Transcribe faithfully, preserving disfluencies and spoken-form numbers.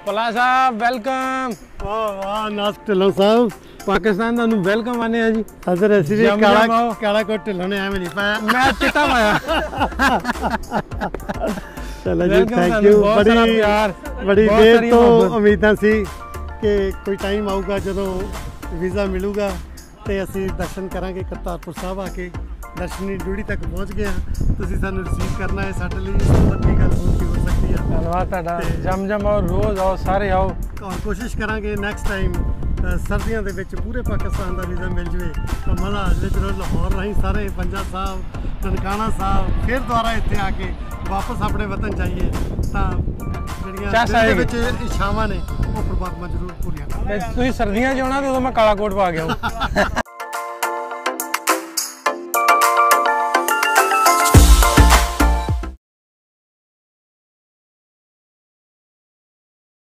ਭੱਲਾ ਸਾਹਿਬ welcome. ਵਾਹ ਵਾਹ ਨਾਸ ਢਿੱਲੋਂ ਸਾਹਿਬ ਪਾਕਿਸਤਾਨ ਦਾ ਨੂੰ ਵੈਲਕਮ ਆਨੇ ਆ ਜੀ। ਅਸਰ ਅਸੀਂ ਵੀ ਕਾਲਾ ਕਾਲਾ ਕੋਟ ਢਿੱਲੋਂ ਨੇ ਐਵੇਂ ਨਹੀਂ ਪਾਇਆ, ਮੈਂ ਚਿੱਟਾ ਪਾਇਆ। ਚਲੋ ਜੀ ਥੈਂਕ ਯੂ। ਬੜੀ ਬੜੀ ਦੇਰ ਤੋਂ ਉਮੀਦਾਂ ਸੀ ਕਿ ਕੋਈ ਟਾਈਮ ਆਊਗਾ ਜਦੋਂ ਵੀਜ਼ਾ ਮਿਲੂਗਾ ਤੇ ਅਸੀਂ ਦਰਸ਼ਨ ਕਰਾਂਗੇ ਕਰਤਾਰਪੁਰ ਸਾਹਿਬ ਆ ਕੇ। ਦਰਸ਼ਨੀ ਡਿਊਟੀ ਤੱਕ ਪਹੁੰਚ ਗਏ ਹਾਂ, ਤੁਸੀਂ ਸਾਨੂੰ ਰਿਸੀਵ ਕਰਨਾ ਹੈ, ਸਾਡੇ ਲਈ ਇਸ ਤੋਂ ਵੱਡੀ ਗੱਲ ਹੋਰ ਕੀ ਹੋ ਸਕਦੀ ਹੈ। ਧੰਨਵਾਦ ਤੁਹਾਡਾ। ਜਮ ਜਮ ਆਓ, ਰੋਜ਼ ਆਓ, ਸਾਰੇ ਆਓ। ਔਰ ਕੋਸ਼ਿਸ਼ ਕਰਾਂਗੇ ਨੈਕਸਟ ਟਾਈਮ ਸਰਦੀਆਂ ਦੇ ਵਿੱਚ ਪੂਰੇ ਪਾਕਿਸਤਾਨ ਦਾ ਵੀਜ਼ਾ ਮਿਲ ਜਵੇ ਤਾਂ ਮਜ਼ਾ ਆ ਜਾਵੇ। ਜਦੋਂ ਲਾਹੌਰ ਰਾਹੀਂ ਸਾਰੇ ਪੰਜਾ ਸਾਹਿਬ ਨਨਕਾਣਾ ਸਾਹਿਬ ਫਿਰ ਦੁਬਾਰਾ ਇੱਥੇ ਆ ਕੇ ਵਾਪਸ ਆਪਣੇ ਵਤਨ ਜਾਈਏ ਤਾਂ ਜਿਹੜੀਆਂ ਦਿਲ ਦੇ ਵਿੱਚ ਇੱਛਾਵਾਂ ਨੇ ਉਹ ਪਰਮਾਤਮਾ ਜ਼ਰੂਰ ਪੂਰੀਆਂ ਕਰੇ। ਤੁਸੀਂ ਸਰਦੀਆਂ 'ਚ ਆਉਣਾ ਤੇ ਉਦੋਂ ਮੈਂ ਕਾਲਾ ਕੋਟ ਪਾ ਕੇ ਆਊਂ।